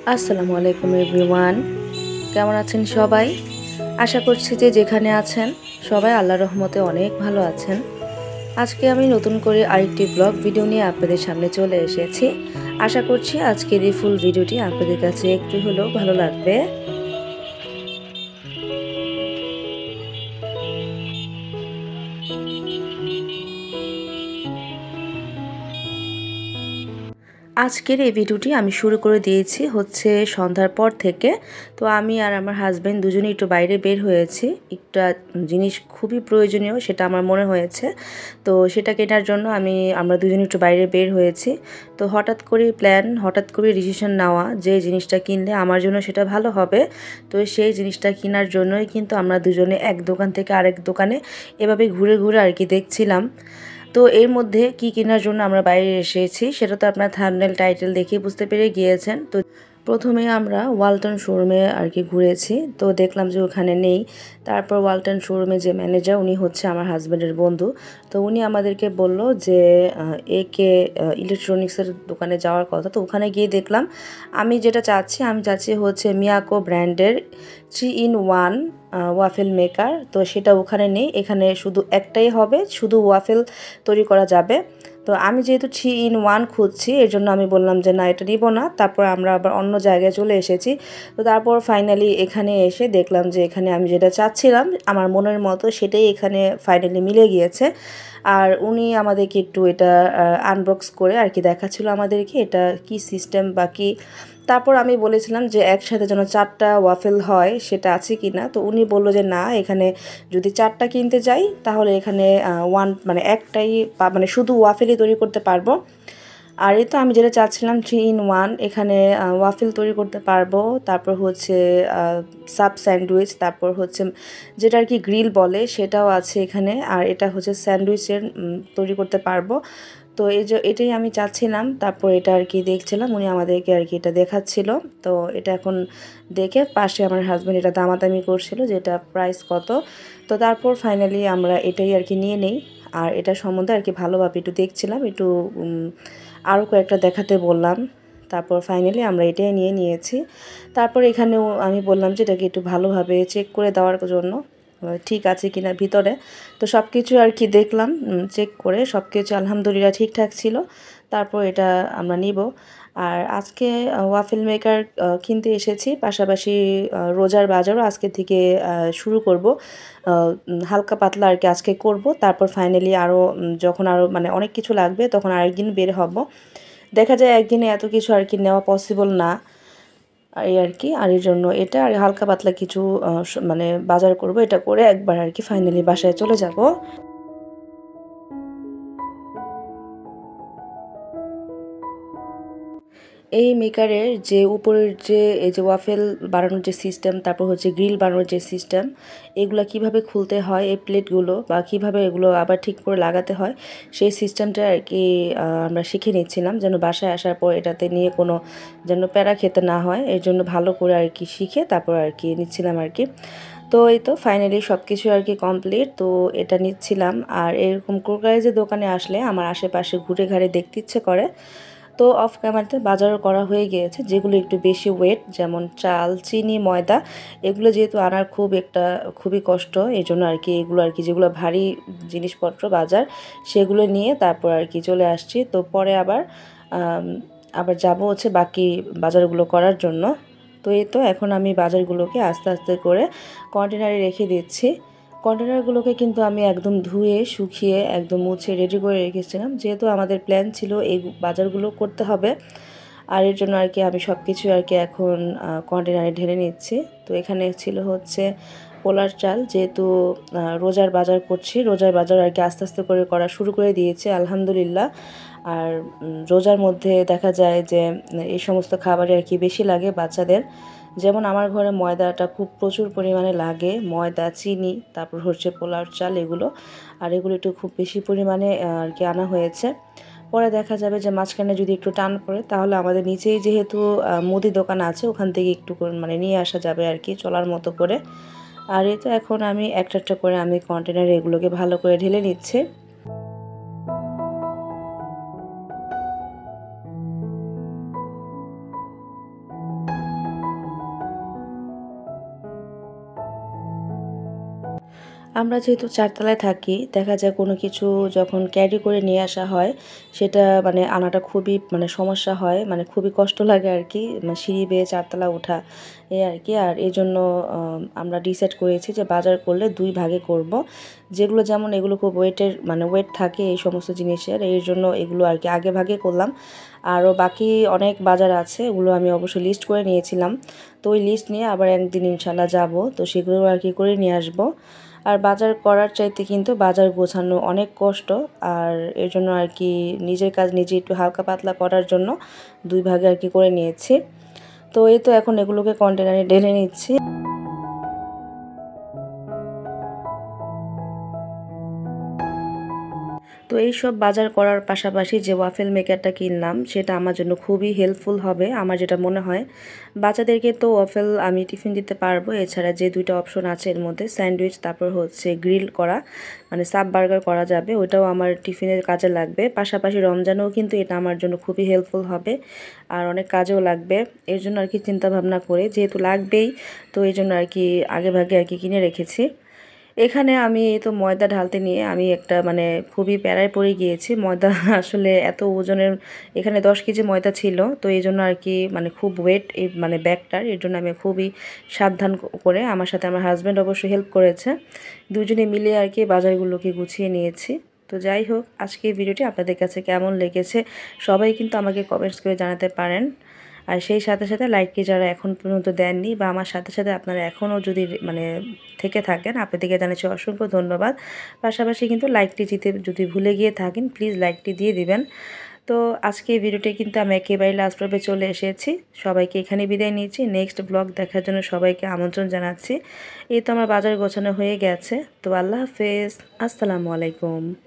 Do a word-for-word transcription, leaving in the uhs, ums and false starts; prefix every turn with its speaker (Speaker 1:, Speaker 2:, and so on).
Speaker 1: আসসালামু আলাইকুম এভরিওয়ান, কেমন আছেন সবাই? আশা করছি যে যেখানে আছেন সবাই আল্লাহর রহমতে অনেক ভালো আছেন। আজকে আমি নতুন করে আরেকটি ব্লগ ভিডিও নিয়ে আপনাদের সামনে চলে এসেছি। আশা করছি আজকের এই ফুল ভিডিওটি আপনাদের কাছে একটু হলেও ভালো লাগবে। আজকের এই ভিডিওটি আমি শুরু করে দিয়েছি হচ্ছে সন্ধ্যার পর থেকে। তো আমি আর আমার হাজব্যান্ড দুজনেই একটু বাইরে বের হয়েছি, একটা জিনিস খুবই প্রয়োজনীয় সেটা আমার মনে হয়েছে। তো সেটা কেনার জন্য আমি আমরা দুজনে একটু বাইরে বের হয়েছি। তো হঠাৎ করে প্ল্যান, হঠাৎ করে ডিসিশন নেওয়া যে জিনিসটা কিনলে আমার জন্য সেটা ভালো হবে। তো সেই জিনিসটা কেনার জন্যই কিন্তু আমরা দুজনে এক দোকান থেকে আরেক দোকানে এভাবে ঘুরে ঘুরে আর কি দেখছিলাম। তো এর মধ্যে কি কেনার জন্য আমরা বাইরে এসেছি সেটা তো আপনার থাম্বনেল টাইটেল দেখেই বুঝতে পেরে গিয়েছেন। তো প্রথমে আমরা ওয়ালটন শোরুমে আর কি ঘুরেছি, তো দেখলাম যে ওখানে নেই। তারপর ওয়ালটন শোরুমে যে ম্যানেজার উনি হচ্ছে আমার হাজব্যান্ডের বন্ধু, তো উনি আমাদেরকে বলল যে এ কে ইলেকট্রনিক্সের দোকানে যাওয়ার কথা। তো ওখানে গিয়ে দেখলাম আমি যেটা চাচ্ছি আমি চাচ্ছি হচ্ছে মিয়াকো ব্র্যান্ডের three in one waffle maker. তো সেটা ওখানে নেই, এখানে শুধু একটাই হবে, শুধু ওয়াফেল তৈরি করা যাবে। তো আমি যেহেতু থ্রি ইন ওয়ান খুঁজছি এর জন্য আমি বললাম যে না, এটা নিব না। তারপর আমরা আবার অন্য জায়গায় চলে এসেছি। তো তারপর ফাইনালি এখানে এসে দেখলাম যে এখানে আমি যেটা চাচ্ছিলাম আমার মনের মতো সেটাই এখানে ফাইনালি মিলে গিয়েছে। আর উনি আমাদেরকে একটু এটা আনবক্স করে আর কি দেখাচ্ছিল আমাদেরকে এটা কি সিস্টেম বা কি। তারপর আমি বলেছিলাম যে একসাথে যেন চারটা ওয়াফেল হয় সেটা আছে কি না। তো উনি বললো যে না, এখানে যদি চারটা কিনতে যাই তাহলে এখানে ওয়ান মানে একটাই মানে শুধু ওয়াফেলই তৈরি করতে পারবো। আর এই তো আমি যেটা চাচ্ছিলাম থ্রি ইন ওয়ান, এখানে ওয়াফেল তৈরি করতে পারবো, তারপর হচ্ছে সাব স্যান্ডউইচ, তারপর হচ্ছে যেটা আর কি গ্রিল বলে সেটাও আছে এখানে। আর এটা হচ্ছে স্যান্ডউইচের তৈরি করতে পারবো। তো এই যে এটাই আমি চাচ্ছিলাম। তারপর এটা আর কি দেখছিলাম, উনি আমাদেরকে আর কি এটা দেখাচ্ছিল। তো এটা এখন দেখে পাশে আমার হাজব্যান্ড এটা দামাদামি করছিল যে এটা প্রাইস কত। তো তারপর ফাইনালি আমরা এটাই আর কি নিয়ে নেই। আর এটা সম্বন্ধে আর কি ভালোভাবে একটু দেখছিলাম, একটু আরও কয়েকটা দেখাতে বললাম। তারপর ফাইনালি আমরা এটাই নিয়ে নিয়েছি। তারপর এখানেও আমি বললাম যে এটাকে একটু ভালোভাবে চেক করে দেওয়ার জন্য ঠিক আছে কিনা ভিতরে। তো সব কিছু আর কি দেখলাম, চেক করে সব কিছু আলহামদুলিল্লাহ ঠিকঠাক ছিল। তারপর এটা আমরা নিব। আর আজকে ওয়াফেল মেকার কিনতে এসেছি, পাশাপাশি রোজার বাজারও আজকে থেকে শুরু করব, হালকা পাতলা আর কি আজকে করব। তারপর ফাইনালি আরও যখন আরও মানে অনেক কিছু লাগবে তখন আরেকদিন বের হব। দেখা যায় একদিনে এত কিছু আর কি নেওয়া পসিবল না এই আর কি। আর এর জন্য এটা আর হালকা পাতলা কিছু মানে বাজার করব, এটা করে একবার আর কি ফাইনালি বাসায় চলে যাব। এই মেকারের যে উপরের যে এই যে ওয়াফেল বানানোর যে সিস্টেম, তারপর হচ্ছে গ্রিল বানানোর যে সিস্টেম, এগুলো কিভাবে খুলতে হয় এই প্লেটগুলো বা কিভাবে এগুলো আবার ঠিক করে লাগাতে হয় সেই সিস্টেমটা আর কি আমরা শিখে নিচ্ছিলাম, যেন বাসায় আসার পর এটাতে নিয়ে কোনো যেন প্যারা খেতে না হয়। এর জন্য ভালো করে আর কি শিখে তারপর আর কি নিচ্ছিলাম আর কি। তো এই তো ফাইনালি সব কিছু আর কি কমপ্লিট, তো এটা নিচ্ছিলাম। আর এরকম ক্রোকারাইজের দোকানে আসলে আমার আশেপাশে ঘুরে ঘাড়ে দেখতে ইচ্ছে করে। তো অফ ক্যামেরাতে বাজারও করা হয়ে গিয়েছে, যেগুলো একটু বেশি ওয়েট, যেমন চাল, চিনি, ময়দা, এগুলো যেহেতু আনার খুব একটা খুবই কষ্ট, এই জন্য আর কি এগুলো আর কি যেগুলো ভারী জিনিসপত্র বাজার সেগুলো নিয়ে তারপর আর কি চলে আসছি। তো পরে আবার আবার যাব হচ্ছে বাকি বাজারগুলো করার জন্য। তো এই তো এখন আমি বাজারগুলোকে আস্তে আস্তে করে কন্টেনারে রেখে দিচ্ছি। কন্টেনারগুলোকে কিন্তু আমি একদম ধুয়ে শুকিয়ে একদম মুছে রেডি করে রেখেছিলাম, যেহেতু আমাদের প্ল্যান ছিল এই বাজারগুলো করতে হবে। আর এর জন্য আর কি আমি সব কিছু আর কি এখন কন্টেনারে ঢেলে নিচ্ছি। তো এখানে ছিল হচ্ছে পোলার চাল, যেহেতু রোজার বাজার করছি, রোজার বাজার আর কি আস্তে আস্তে করে করা শুরু করে দিয়েছে আলহামদুলিল্লাহ। আর রোজার মধ্যে দেখা যায় যে এই সমস্ত খাবারে আর কি বেশি লাগে বাচ্চাদের, যেমন আমার ঘরে ময়দাটা খুব প্রচুর পরিমাণে লাগে, ময়দা, চিনি, তারপর হচ্ছে পোলার চাল এগুলো। আর এগুলো একটু খুব বেশি পরিমাণে আর কি আনা হয়েছে। পরে দেখা যাবে যে মাঝখানে যদি একটু টান পড়ে তাহলে আমাদের নিচেই যেহেতু মুদি দোকান আছে ওখান থেকে একটু মানে নিয়ে আসা যাবে আর কি চলার মতো করে। আর এই তো এখন আমি একটা একটা করে আমি কন্টেনারে এগুলোকে ভালো করে ঢেলে নিচ্ছি। আমরা যেহেতু চারতলায় থাকি, দেখা যায় কোনো কিছু যখন ক্যারি করে নিয়ে আসা হয় সেটা মানে আনাটা খুবই মানে সমস্যা হয়, মানে খুবই কষ্ট লাগে আর কি, মানে সিঁড়ি বেয়ে চারতলা ওঠা এই আর কি। আর এই জন্য আমরা ডিসাইড করেছি যে বাজার করলে দুই ভাগে করব। যেগুলো যেমন এগুলো খুব ওয়েটের মানে ওয়েট থাকে এই সমস্ত জিনিসের, এই জন্য এগুলো আর কি আগে ভাগে করলাম। আরও বাকি অনেক বাজার আছে, ওগুলো আমি অবশ্যই লিস্ট করে নিয়েছিলাম। তো ওই লিস্ট নিয়ে আবার একদিন ইনশাল্লাহ যাব, তো সেগুলো আর কি করে নিয়ে আসবো। আর বাজার করার চাইতে কিন্তু বাজার গোছানো অনেক কষ্ট, আর এর জন্য আর কি নিজের কাজ নিজে একটু হালকা পাতলা করার জন্য দুই ভাগে আর কি করে নিয়েছি। তো এই তো এখন এগুলোকে কন্টেনারে ঢেলে নিচ্ছি। তো এই সব বাজার করার পাশাপাশি যে ওয়াফেল মেকারটা কিনলাম সেটা আমার জন্য খুবই হেল্পফুল হবে আমার যেটা মনে হয়। বাচ্চাদেরকে তো ওয়াফেল আমি টিফিন দিতে পারবো, এছাড়া যে দুইটা অপশন আছে এর মধ্যে স্যান্ডউইচ তারপর হচ্ছে গ্রিল করা মানে সাব বার্গার করা যাবে, ওইটাও আমার টিফিনের কাজে লাগবে। পাশাপাশি রমজানেও কিন্তু এটা আমার জন্য খুবই হেল্পফুল হবে আর অনেক কাজেও লাগবে। এর জন্য আর কি চিন্তা ভাবনা করে যেহেতু লাগবেই, তো এই জন্য আর কি আগে ভাগে আর কি কিনে রেখেছি। এখানে আমি তো ময়দা ঢালতে নিয়ে আমি একটা মানে খুবই প্যারায় পড়ে গিয়েছি। ময়দা আসলে এত ওজনের, এখানে দশ কেজি ময়দা ছিল, তো এই জন্য আর কি মানে খুব ওয়েট এই মানে ব্যাগটার, এর জন্য আমি খুবই সাবধান করে, আমার সাথে আমার হাজব্যান্ড অবশ্যই হেল্প করেছে, দুজনে মিলে আর কি বাজারগুলোকে গুছিয়ে নিয়েছি। তো যাই হোক, আজকে এই ভিডিওটি আপনাদের কাছে কেমন লেগেছে সবাই কিন্তু আমাকে কমেন্টস করে জানাতে পারেন। আর সেই সাথে সাথে লাইকটি যারা এখন পর্যন্ত দেননি বা আমার সাথে সাথে আপনারা এখনও যদি মানে থেকে থাকেন, আপনাদেরকে জানাচ্ছি অসংখ্য ধন্যবাদ। পাশাপাশি কিন্তু লাইকটি দিতে যদি ভুলে গিয়ে থাকেন প্লিজ লাইকটি দিয়ে দিবেন। তো আজকে এই ভিডিওটি কিন্তু আমি একেবারে লাস্ট পর্বে চলে এসেছি, সবাইকে এখানে বিদায় নিচ্ছি। নেক্সট ব্লগ দেখার জন্য সবাইকে আমন্ত্রণ জানাচ্ছি। এই তো আমার বাজার গোছানো হয়ে গেছে। তো আল্লাহ হাফেজ, আসসালামু আলাইকুম।